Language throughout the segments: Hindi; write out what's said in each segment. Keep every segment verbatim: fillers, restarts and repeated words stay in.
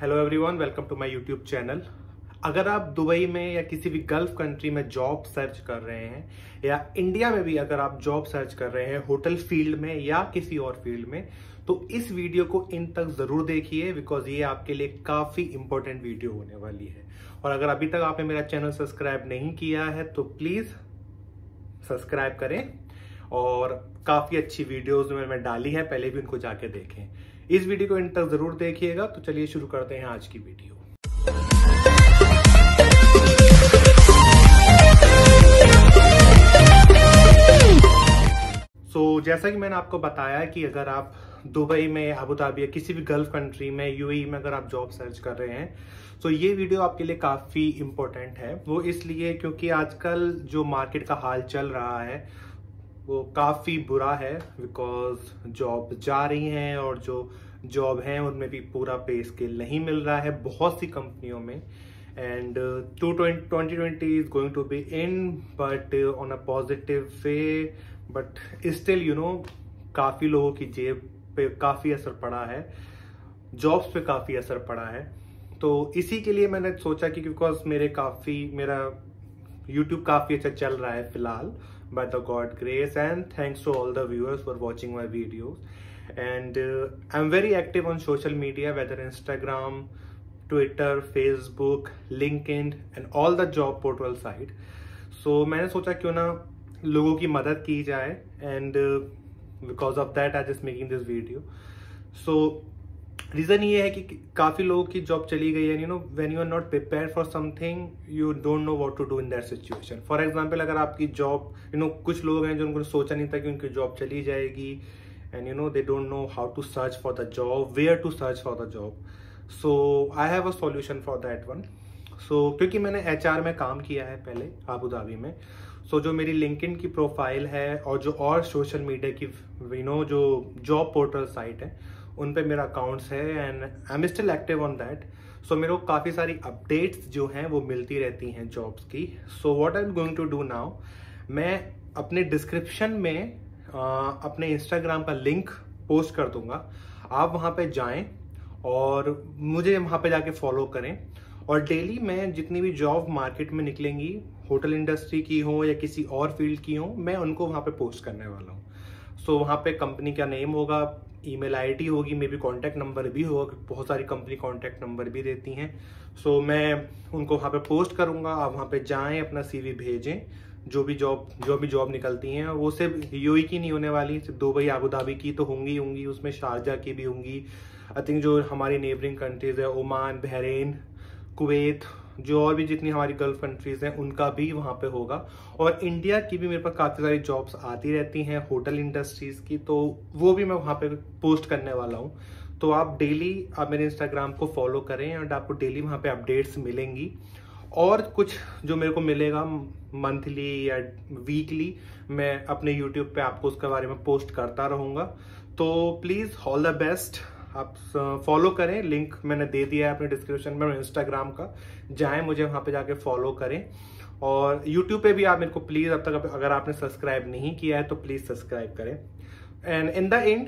Hello everyone, welcome to my YouTube channel. अगर आप दुबई में या किसी भी गल्फ कंट्री में जॉब सर्च कर रहे हैं या इंडिया में भी अगर आप जॉब सर्च कर रहे हैं होटल फील्ड में या किसी और फील्ड में, तो इस वीडियो को इन तक जरूर देखिए बिकॉज ये आपके लिए काफी इंपॉर्टेंट वीडियो होने वाली है। और अगर अभी तक आपने मेरा चैनल सब्सक्राइब नहीं किया है तो प्लीज सब्सक्राइब करें और काफी अच्छी वीडियोस मैंने डाली है, पहले भी उनको जाके देखें। इस वीडियो को इन तक जरूर देखिएगा। तो चलिए शुरू करते हैं आज की वीडियो। सो so, जैसा कि मैंने आपको बताया कि अगर आप दुबई में, अबू धाबी या किसी भी गल्फ कंट्री में, यूएई में अगर आप जॉब सर्च कर रहे हैं तो ये वीडियो आपके लिए काफी इंपॉर्टेंट है। वो इसलिए क्योंकि आजकल जो मार्केट का हाल चल रहा है वो काफी बुरा है बिकॉज जॉब जा रही हैं और जो जॉब है उनमें भी पूरा पे स्केल नहीं मिल रहा है बहुत सी कंपनियों में। And to twenty twenty is going to be in but on a positive way, but still you know काफी लोगों की जेब पे काफी असर पड़ा है, जॉब्स पे काफी असर पड़ा है। तो इसी के लिए मैंने सोचा कि बिकॉज मेरे काफी मेरा YouTube काफी अच्छा चल रहा है फिलहाल, by the God grace, and thanks to all the viewers for watching my videos. And uh, I'm very active on social media, whether Instagram, Twitter, Facebook, LinkedIn and all the job portal site. So मैंने सोचा क्यों ना लोगों की मदद की जाए, and uh, because of that I just making this video. So reason ये है कि काफी लोगों की जॉब चली गई है। You know when you are not prepare for something you don't know what to do in that situation. For example, अगर आपकी जॉब, यू नो कुछ लोग हैं जो उनको सोचा नहीं था कि उनकी जॉब चली जाएगी and you know they don't know how to search for the job, where to search for the job. So I have a solution for that one. So क्योंकि मैंने एच आर में काम किया है पहले अबू धाबी में, सो so, जो मेरी लिंक्डइन की प्रोफाइल है और जो और सोशल मीडिया की यू नो जो जॉब पोर्टल साइट है उन पे मेरा अकाउंट्स है and I am still active on that. So मेरे को काफ़ी सारी अपडेट्स जो हैं वो मिलती रहती हैं जॉब्स की। So what I am going to do now, मैं अपने डिस्क्रिप्शन में आ, अपने इंस्टाग्राम का लिंक पोस्ट कर दूंगा। आप वहाँ पे जाएं और मुझे वहाँ पे जाके फॉलो करें और डेली मैं जितनी भी जॉब मार्केट में निकलेंगी, होटल इंडस्ट्री की हो या किसी और फील्ड की हो, मैं उनको वहाँ पे पोस्ट करने वाला हूँ। सो so, वहाँ पे कंपनी का नेम होगा, ईमेल आईडी होगी, मे बी कॉन्टैक्ट नंबर भी होगा, बहुत सारी कंपनी कॉन्टैक्ट नंबर भी देती हैं। सो so, मैं उनको वहाँ पे पोस्ट करूँगा, आप वहाँ पे जाएं, अपना सीवी भेजें। जो भी जॉब जो भी जॉब निकलती हैं वो सिर्फ यूएई की नहीं होने वाली, सिर्फ दुबई अबू धाबी की तो होंगी होंगी उसमें शारजा की भी होंगी। आई थिंक जो हमारी नेबरिंग कंट्रीज है, ओमान, बहरीन, कुवैत, जो और भी जितनी हमारी गल्फ कंट्रीज हैं उनका भी वहाँ पे होगा। और इंडिया की भी मेरे पास काफ़ी सारी जॉब्स आती रहती हैं होटल इंडस्ट्रीज की, तो वो भी मैं वहाँ पे पोस्ट करने वाला हूँ। तो आप डेली आप मेरे इंस्टाग्राम को फॉलो करें एंड आपको डेली वहाँ पे अपडेट्स मिलेंगी। और कुछ जो मेरे को मिलेगा मंथली या वीकली मैं अपने यूट्यूब पे आपको उसके बारे में पोस्ट करता रहूँगा। तो प्लीज़ ऑल द बेस्ट, आप फॉलो करें, लिंक मैंने दे दिया है अपने डिस्क्रिप्शन में इंस्टाग्राम का, जाएं मुझे वहाँ पे जाके फॉलो करें। और यूट्यूब पे भी आप मेरे को प्लीज़ अब तक अगर आपने सब्सक्राइब नहीं किया है तो प्लीज़ सब्सक्राइब करें। And in the end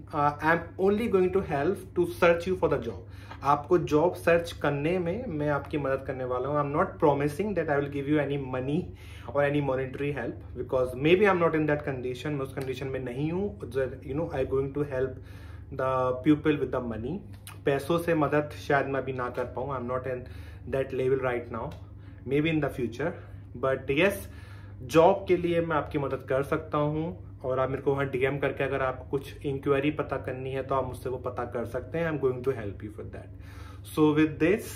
I am only going to help to search you for the job. आपको जॉब सर्च करने में मैं आपकी मदद करने वाला हूँ। I am not promising that I will give you any money और any monetary help because maybe I am not in that condition, मैं उस कंडीशन में नहीं हूँ। You know I going to help the people with the money. पैसों से मदद शायद मैं अभी ना कर पाऊँ, I am not in that level right now, maybe in the future, but yes job के लिए मैं आपकी मदद कर सकता हूँ। और आप मेरे को वहाँ डीएम करके अगर आपको कुछ इंक्वायरी पता करनी है तो आप मुझसे वो पता कर सकते हैं। I am going to help you with that. So with this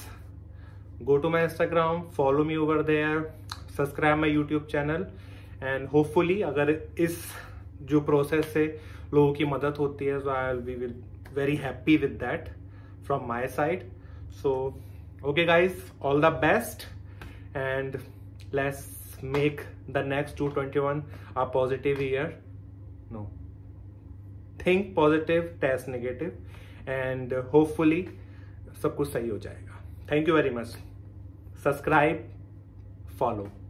go to my Instagram, follow me over there, subscribe my YouTube channel and hopefully अगर इस जो प्रोसेस से लोगों की मदद होती है तो I will be very happy with that from my side. So okay guys, all the best and let's make the next two twenty-one a positive year. No, think positive, test negative and uh, hopefully सब कुछ सही हो जाएगा। Thank you very much. Subscribe, follow.